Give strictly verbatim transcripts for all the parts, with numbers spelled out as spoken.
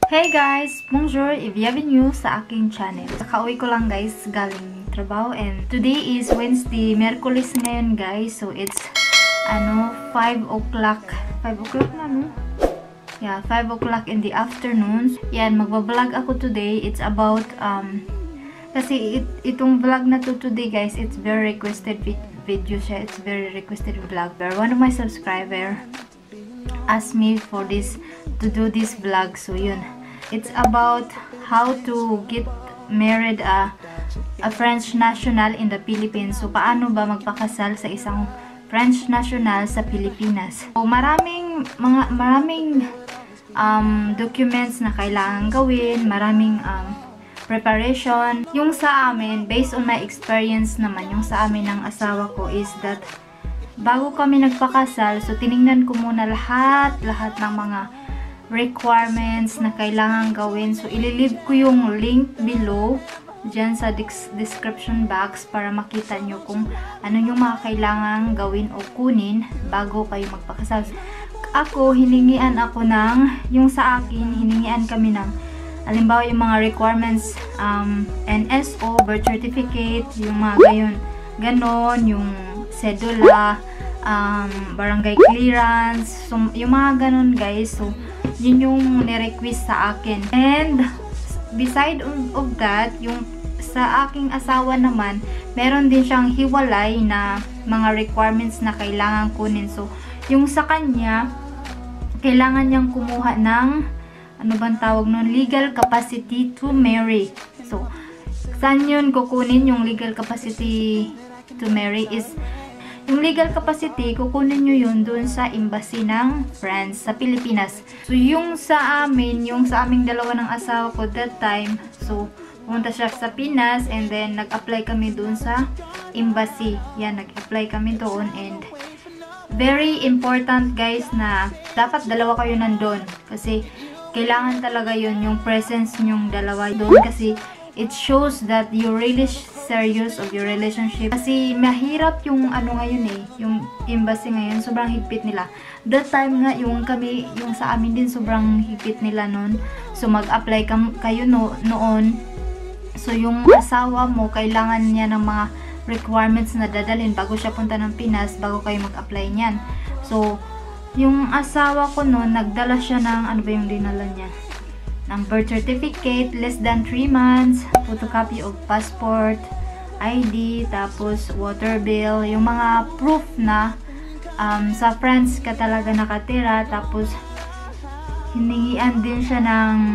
Hey guys! Bonjour et bienvenue sa aking channel. Kakauwi ko lang guys galing trabaho and today is Wednesday, Merkulis ngayon guys. So it's ano five o'clock. five o'clock na no? Yeah, five o'clock in the afternoon. Yan, magbablog ako today. It's about um kasi it, itong vlog na to today guys, it's very requested video siya. It's very requested vlog. But one of my subscriber asked me for this to do this vlog. So yun. It's about how to get married a, a French national in the Philippines. So, paano ba magpakasal sa isang French national sa Pilipinas? So, maraming mga maraming um, documents na kailangan gawin, maraming um, preparation. Yung sa amin, based on my experience naman, yung sa amin ng asawa ko is that bago kami nagpakasal, so tiningnan ko muna lahat, lahat ng mga requirements na kailangan gawin. So, ililib ko yung link below dyan sa description box para makita nyo kung ano yung mga kailangan gawin o kunin bago kayo magpakasal. Ako, hiningian ako ng, yung sa akin, hiningian kami ng, halimbawa yung mga requirements, um, N S O, birth certificate, yung mga gayon, ganon, yung cedula, um, barangay clearance, so, yung mga ganon guys. So, yun yung ni-request sa akin. And, beside of, of that, yung sa aking asawa naman, meron din siyang hiwalay na mga requirements na kailangan kunin. So, yung sa kanya, kailangan niyang kumuha ng, ano bang tawag nun? Legal capacity to marry. So, saan yun kukunin yung legal capacity to marry is, yung legal capacity, kukunin nyo yun doon sa embassy ng France sa Pilipinas. So, yung sa amin, yung sa aming dalawa ng asawa ko that time, so, pumunta siya sa Pinas and then nag-apply kami doon sa embassy. Yan, nag-apply kami doon and very important guys na dapat dalawa kayo nandun. Kasi, kailangan talaga yun, yung presence nyong dalawa doon kasi it shows that you're really serious of your relationship. Kasi mahirap yung ano ngayon eh, yung embassy ngayon, sobrang higpit nila. That time nga, yung kami, yung sa amin din, sobrang higpit nila noon. So, mag-apply kayo no, noon. So, yung asawa mo, kailangan niya ng mga requirements na dadalhin bago siya punta ng Pinas, bago kayo mag-apply niyan. So, yung asawa ko noon, nagdala siya ng, ano ba yung dinala niya? Ng birth certificate, less than three months, photocopy of passport, I D, tapos water bill, yung mga proof na um, sa France ka talaga nakatira, tapos hiningian din siya ng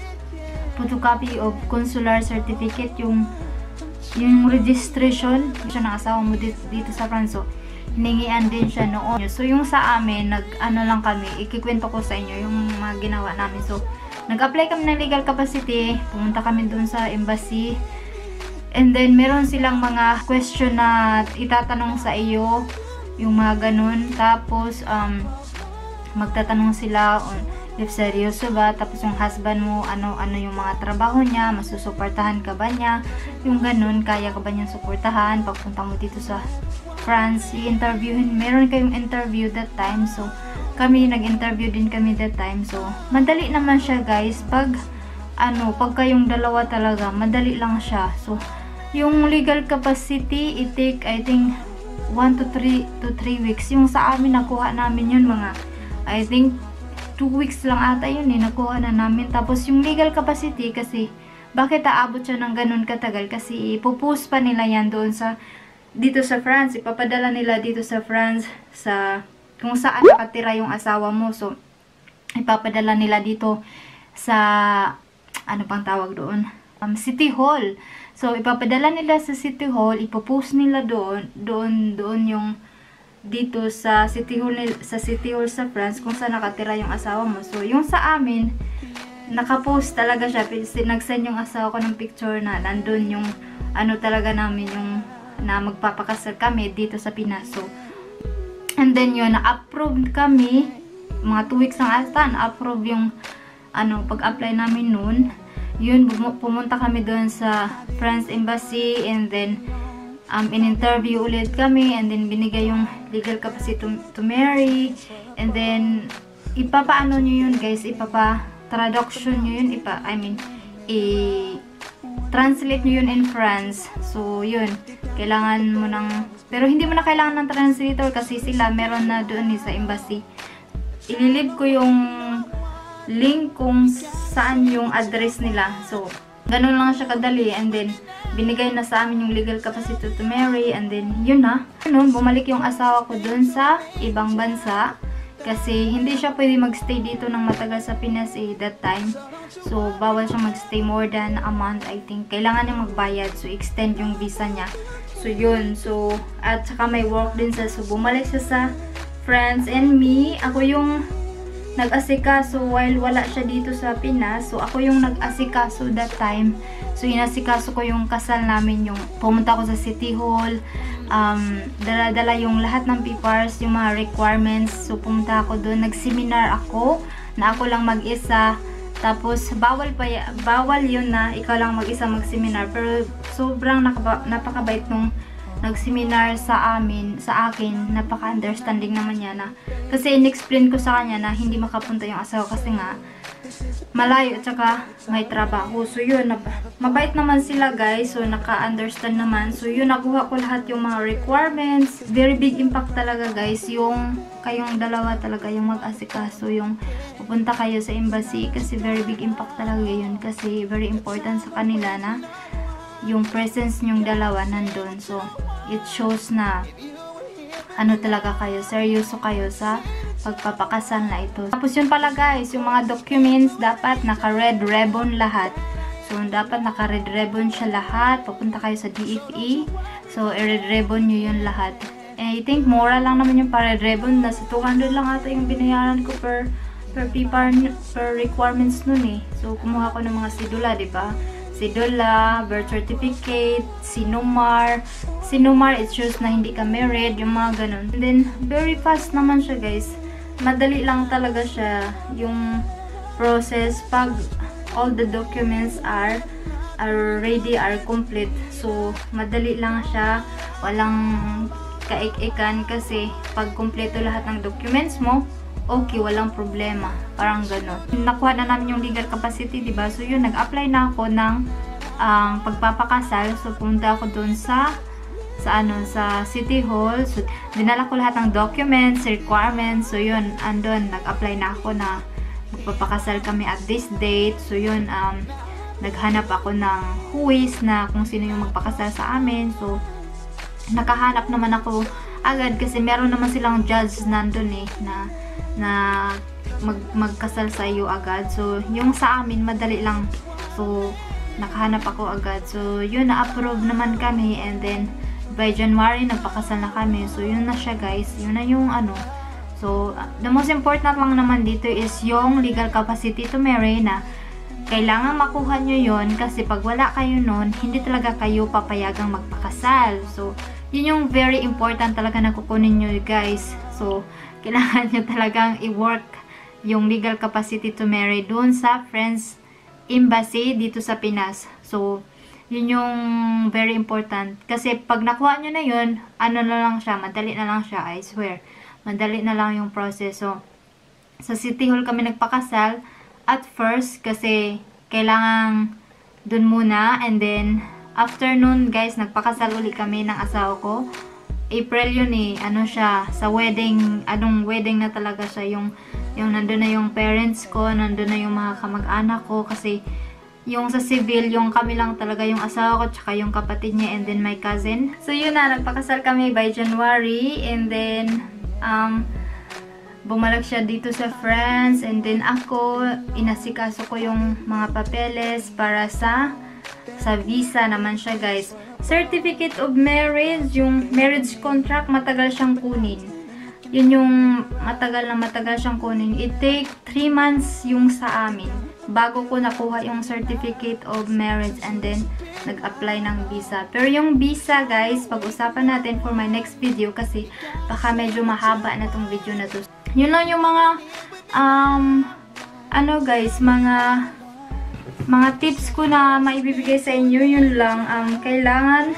photocopy of consular certificate, yung yung registration siya ng asawa mo dito, dito sa France. So, hiningian din siya noon. So, yung sa amin, nag, ano lang kami, ikikwento ko sa inyo yung mga ginawa namin. So, nag-apply kami ng legal capacity, pumunta kami dun sa embassy, and then meron silang mga question na itatanong sa iyo, yung mga ganun. Tapos, um, magtatanong sila on if seryoso ba, tapos yung husband mo, ano, ano yung mga trabaho niya, masusuportahan ka ba niya, yung ganun, kaya ka ba niyang suportahan pagpunta mo dito sa France, i-interviewin, meron kayong interview that time. So, kami, nag-interview din kami that time. So, madali naman siya guys. Pag, ano, pag kayong dalawa talaga, madali lang siya. So, yung legal capacity, it take, I think, one to three weeks. Yung sa amin, nakuha namin yun mga, I think, two weeks lang ata yun eh, nakuha na namin. Tapos, yung legal capacity, kasi, bakit aabot siya ng ganun katagal? Kasi, ipupost pa nila yan doon sa, dito sa France. Ipapadala nila dito sa France, sa kung saan nakatira yung asawa mo. So, ipapadala nila dito sa, ano pang tawag doon? Um, City Hall. So, ipapadala nila sa City Hall, ipopost nila doon, doon, doon yung, dito sa City Hall, sa City Hall sa France, kung saan nakatira yung asawa mo. So, yung sa amin, nakapost talaga siya. Nag-send yung asawa ko ng picture na nandun yung, ano talaga namin, yung, na magpapakasal kami dito sa Pinas. So, and then yun, na-approve kami, mga two weeks lang ata, na-approve yung, ano, pag-apply namin noon. Yun, pumunta kami doon sa France Embassy, and then, um, in-interview ulit kami, and then binigay yung legal capacity to, to marry, and then, ipapaano nyo yun guys, ipapa, traduction nyo yun, ipa, I mean, i-translate nyo yun in France. So, yun. Kailangan mo ng, pero hindi mo na kailangan ng translator kasi sila meron na doon eh, sa embassy. Ililib ko yung link kung saan yung address nila. So, ganun lang siya kadali. And then, binigay na sa amin yung legal capacity to marry. And then, yun na. Noon, bumalik yung asawa ko dun sa ibang bansa. Kasi, hindi siya pwede magstay dito ng matagal sa Pinas eh, that time. So, bawal siya magstay more than a month, I think. Kailangan niya magbayad. So, extend yung visa niya. So, yun. So, at saka may work din siya. So, bumalik siya sa France and me. Ako yung nag-asikaso while wala siya dito sa Pinas. So, ako yung nag-asikaso that time. So, inasikaso ko yung kasal namin. Yung pumunta ko sa City Hall. Um, dala-dala yung lahat ng papers, yung mga requirements. So, pumunta ako doon. Nag-seminar ako na ako lang mag-isa. Tapos, bawal pa bawal yun na ikaw lang mag-isa mag-seminar. Pero, sobrang napakabait nung nag-seminar sa amin, sa akin. Napaka-understanding naman niya na. Kasi, in-explain ko sa kanya na hindi makapunta yung asawa kasi nga, malayo at saka may trabaho. So, yun. Mabait naman sila, guys. So, naka-understand naman. So, yun. Nakuha ko lahat yung mga requirements. Very big impact talaga, guys. Yung kayong dalawa talaga yung mag-asikaso. Yung pupunta kayo sa embassy. Kasi very big impact talaga yun. Kasi very important sa kanila na yung presence nyong dalawa nandun. So, it shows na ano talaga kayo. Seryoso kayo sa pagpapakasal na ito. Tapos yun pala guys, yung mga documents dapat naka-red ribbon lahat. So, dapat naka-red ribbon siya lahat. Papunta kayo sa D F E. So, i-red ribbon nyo yun lahat. And I think mura lang naman yung pa-red ribbon. Nasa two hundred lang ata yung binayaran ko per per paper, per requirements nun eh. So, kumuha ko ng mga sidula, diba? Sidula, birth certificate, sinumar. Sinumar, it shows na hindi ka married, yung mga ganun. And then, very fast naman siya guys. Madali lang talaga siya yung process pag all the documents are are ready, are complete. So, madali lang siya. Walang kaik-ikan kasi pag kompleto lahat ng documents mo, okay, walang problema. Parang gano'n. Nakuha na namin yung legal capacity, diba? So, yun, nag-apply na ako ng um, pagpapakasal. So, pumunta ako dun sa sa ano, sa City Hall. So, dinala ko lahat ng documents, requirements. So, yun, andun, nag-apply na ako na magpapakasal kami at this date. So, yun, um, naghanap ako ng huwis na kung sino yung magpakasal sa amin. So, nakahanap naman ako agad kasi meron naman silang judge nandun eh, na, na mag, magkasal sa iyo agad. So, yung sa amin, madali lang. So, nakahanap ako agad. So, yun, na-approve naman kami and then, by January, nagpakasal na kami. So, yun na siya guys. Yun na yung ano. So, the most important lang naman dito is yung legal capacity to marry na kailangan makuha nyo yun kasi pag wala kayo nun, hindi talaga kayo papayagang magpakasal. So, yun yung very important talaga na kukunin nyo guys. So, kailangan nyo talagang i-work yung legal capacity to marry dun sa French Embassy dito sa Pinas. So, yun yung very important. Kasi pag nakuha nyo na yun, ano na lang siya, madali na lang siya, I swear. Madali na lang yung process. So, sa City Hall kami nagpakasal at first kasi kailangan dun muna and then after nun guys, nagpakasal ulit kami ng asawa ko. April yun eh, ano siya, sa wedding, anong wedding na talaga siya, yung, yung nandun na yung parents ko, nandun na yung mga kamag-anak ko kasi yung sa civil, yung kami lang talaga, yung asawa ko, tsaka yung kapatid niya, and then my cousin. So, yun na, nagpakasal kami by January, and then, um, bumalik siya dito sa France, and then ako, inasikaso ko yung mga papeles para sa, sa visa naman siya, guys. Certificate of marriage, yung marriage contract, matagal siyang kunin. Yun yung matagal na matagal siyang kunin. It take three months yung sa amin bago ko nakuha yung certificate of marriage and then nag-apply ng visa. Pero yung visa guys, pag-usapan natin for my next video kasi baka medyo mahaba na tong video na to. Yun lang yung mga um, ano guys, mga mga tips ko na maibibigay sa inyo. Yun lang, um, kailangan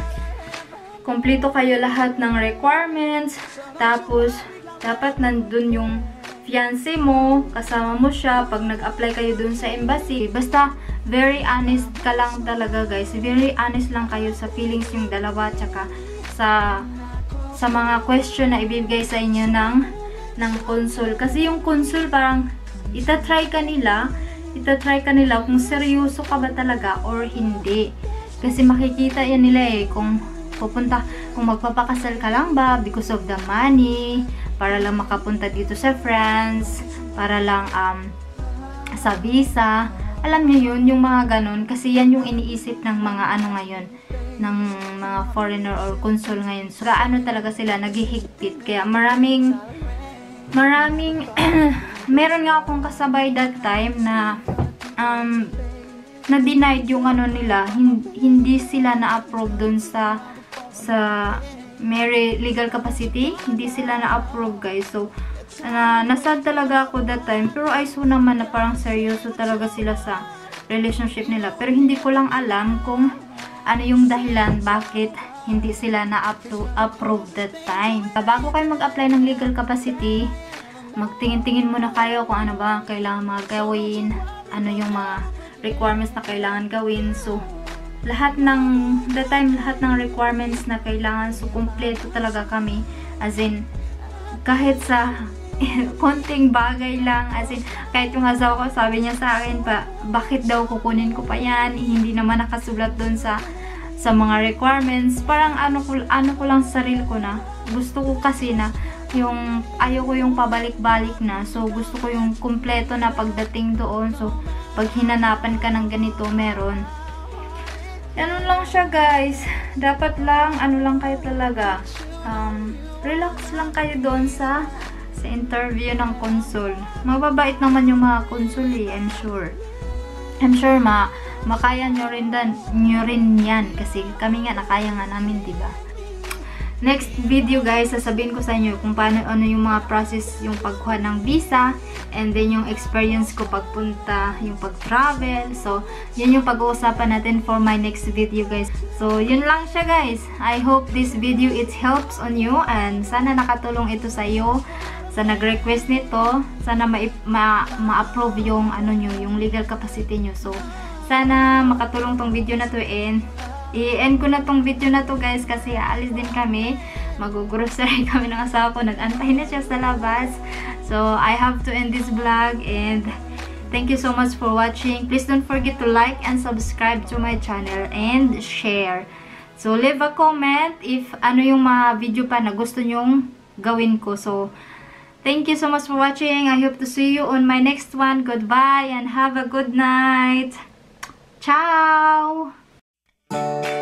kompleto kayo lahat ng requirements, tapos dapat nandun yung fiancé mo, kasama mo siya, pag nag-apply kayo dun sa embassy. Basta, very honest ka lang talaga guys. Very honest lang kayo sa feelings yung dalawa, tsaka sa sa mga question na ibibigay sa inyo ng ng consul. Kasi yung consul parang itatry ka nila, itatry ka nila kung seryoso ka ba talaga or hindi. Kasi makikita yan nila eh, kung pupunta, kung magpapakasal ka lang ba because of the money, para lang makapunta dito sa France, para lang um, sa visa. Alam niyo yun, yung mga ganun. Kasi yan yung iniisip ng mga ano ngayon, ng mga foreigner or consul ngayon. So, gaano talaga sila naghihigpit. Kaya maraming, maraming, meron nga akong kasabay that time na, um, na-denied yung ano nila. Hindi sila na-approve dun sa, sa Mary legal capacity. Hindi sila na-approve guys. So, uh, nasad talaga ako that time. Pero I saw naman na parang seryoso talaga sila sa relationship nila. Pero hindi ko lang alam kung ano yung dahilan bakit hindi sila na-approve that time. Bago kayo mag-apply ng legal capacity, magtingin-tingin muna kayo kung ano ba kailangan mga gawin, ano yung mga requirements na kailangan gawin. So, lahat ng, that time, lahat ng requirements na kailangan, so, kumpleto talaga kami. As in, kahit sa konting bagay lang, as in, kahit yung asawa ko, sabi niya sa akin pa, bakit daw kukunin ko pa yan? Hindi naman nakasulat doon sa sa mga requirements. Parang ano ko, ano ko lang sa sarili ko na, gusto ko kasi na, yung, ayaw ko yung pabalik-balik na, so, gusto ko yung kumpleto na pagdating doon. So, pag hinanapan ka ng ganito, meron. Ganun lang siya guys. Dapat lang, ano lang kayo talaga, um, relax lang kayo doon sa sa interview ng consul. Mababait naman yung mga consul eh, I'm sure. I'm sure ma makaya nyo rin, dan, nyo rin yan. Kasi kami nga, nakaya nga namin, diba? Next video guys, sasabihin ko sa inyo kung paano, ano yung mga process, yung pagkuha ng visa, and then yung experience ko pagpunta, yung pag-travel. So, yun yung pag-uusapan natin for my next video guys. So, yun lang siya guys. I hope this video, it helps on you, and sana nakatulong ito sa iyo, sa nag-request nito. Sana ma-approve ma ma yung, ano nyo, yung legal capacity nyo. So, sana makatulong tong video na to, and i-end ko na tong video na to guys kasi aalis din kami. Mag-grocery kami ng asawa ko. Nag-antay na siya sa labas. So, I have to end this vlog, and thank you so much for watching. Please don't forget to like and subscribe to my channel and share. So, leave a comment if ano yung mga video pa na gusto nyong gawin ko. So, thank you so much for watching. I hope to see you on my next one. Goodbye and have a good night. Ciao!